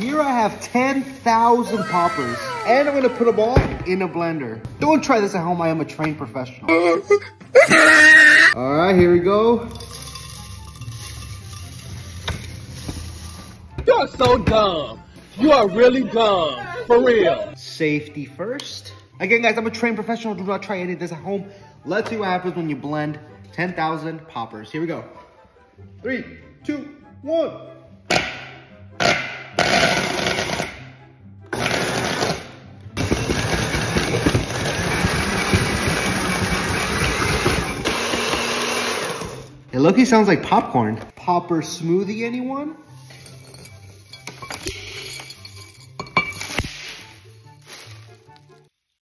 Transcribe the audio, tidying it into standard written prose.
Here I have 10,000 poppers, and I'm gonna put them all in a blender. Don't try this at home, I am a trained professional. All right, here we go. You are so dumb. You are really dumb, for real. Safety first. Again, guys, I'm a trained professional. Do not try any of this at home. Let's see what happens when you blend 10,000 poppers. Here we go. 3, 2, 1. It low-key sounds like popcorn. Popper smoothie, anyone?